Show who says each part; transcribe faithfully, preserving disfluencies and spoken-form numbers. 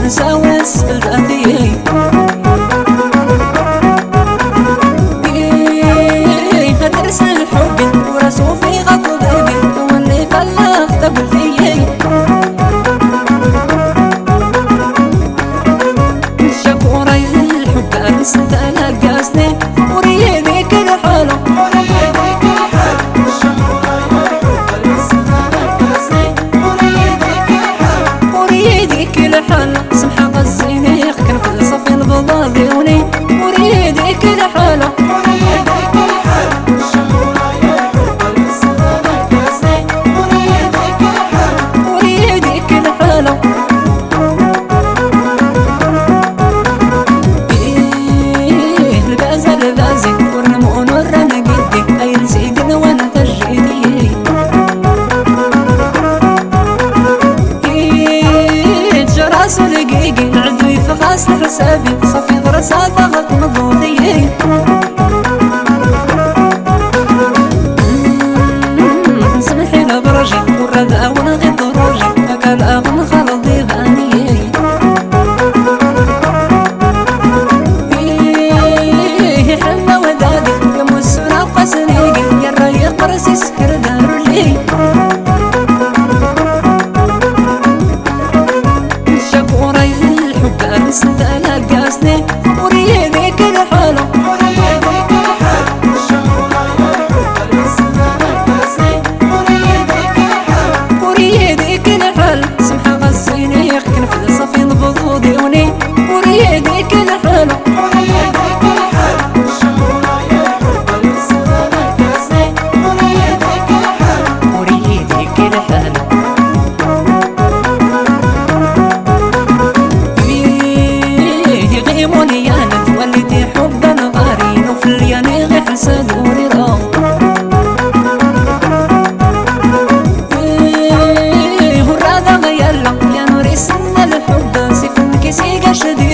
Speaker 1: نساوي اسفل ذاتي هترسل حبي ورسو في غطو بيبي واللي فلخ تبلي شكوري الحب ارسلت لقاسني وريدي كل حاله سمحة غزيني كان في صفي البضا ذيوني وريدي كل حاله وريدي كل حاله إيه البازة البازي ورنمون ورنا قدي أي نسيقنا وانا تجريدي جراسو دقيقي العدوي في خاص حسابي صفي درسات ضغط مضوضي سمحي له برجي والرداء ونغي ضروجي أكل أغن خلطي غاني حنا ودادي يمسونا قسنيقي يا الريق راسي سكر دارو لي ارسلت لقاسني وريدي كل حاله وريدي كل حال سمحة غزيني كان في صفي البضو ديوني وريدي كل حاله وريدي كل حاله مونيانت ولدي حبا غارين وفي الياني غير حسد ورضا إيه والراضة غيالا يا نوري سنة الحب سيف انكسي قشدي